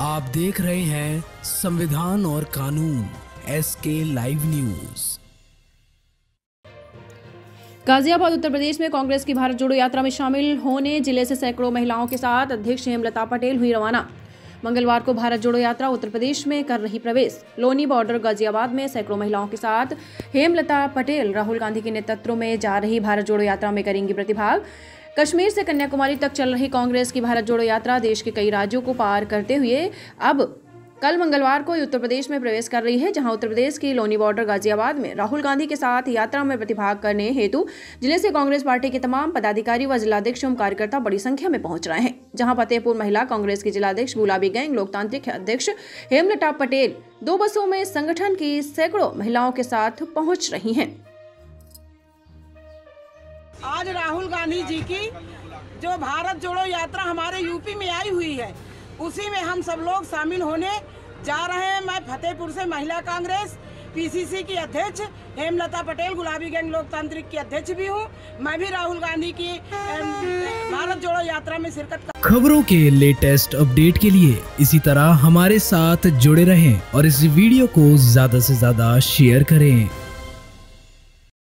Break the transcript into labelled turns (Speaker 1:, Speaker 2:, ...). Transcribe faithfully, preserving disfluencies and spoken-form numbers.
Speaker 1: आप देख रहे हैं संविधान और कानून एस के लाइव न्यूज।
Speaker 2: गाजियाबाद उत्तर प्रदेश में कांग्रेस की भारत जोड़ो यात्रा में शामिल होने जिले से सैकड़ों महिलाओं के साथ अध्यक्ष हेमलता पटेल हुई रवाना। मंगलवार को भारत जोड़ो यात्रा उत्तर प्रदेश में कर रही प्रवेश। लोनी बॉर्डर गाजियाबाद में सैकड़ों महिलाओं के साथ हेमलता पटेल राहुल गांधी के नेतृत्व में जा रही भारत जोड़ो यात्रा में करेंगी प्रतिभाग। कश्मीर से कन्याकुमारी तक चल रही कांग्रेस की भारत जोड़ो यात्रा देश के कई राज्यों को पार करते हुए अब कल मंगलवार को उत्तर प्रदेश में प्रवेश कर रही है, जहां उत्तर प्रदेश की लोनी बॉर्डर गाजियाबाद में राहुल गांधी के साथ यात्रा में प्रतिभाग करने हेतु जिले से कांग्रेस पार्टी के तमाम पदाधिकारी व जिलाध्यक्ष एवं कार्यकर्ता बड़ी संख्या में पहुंच रहे हैं। जहां फतेहपुर महिला कांग्रेस की जिलाध्यक्ष गुलाबी गैंग लोकतांत्रिक अध्यक्ष हेमलता पटेल दो बसों में संगठन की सैकड़ों महिलाओं के साथ पहुंच रही हैं।
Speaker 3: आज राहुल गांधी जी की जो भारत जोड़ो यात्रा हमारे यूपी में आई हुई है, उसी में हम सब लोग शामिल होने जा रहे हैं। मैं फतेहपुर से महिला कांग्रेस पीसीसी की अध्यक्ष हेमलता पटेल गुलाबी गैंग लोकतांत्रिक की अध्यक्ष भी हूँ। मैं भी राहुल गांधी की भारत जोड़ो यात्रा में शिरकत कर।
Speaker 1: खबरों के लेटेस्ट अपडेट के लिए इसी तरह हमारे साथ जुड़े रहें और इस वीडियो को ज्यादा से ज्यादा शेयर करें।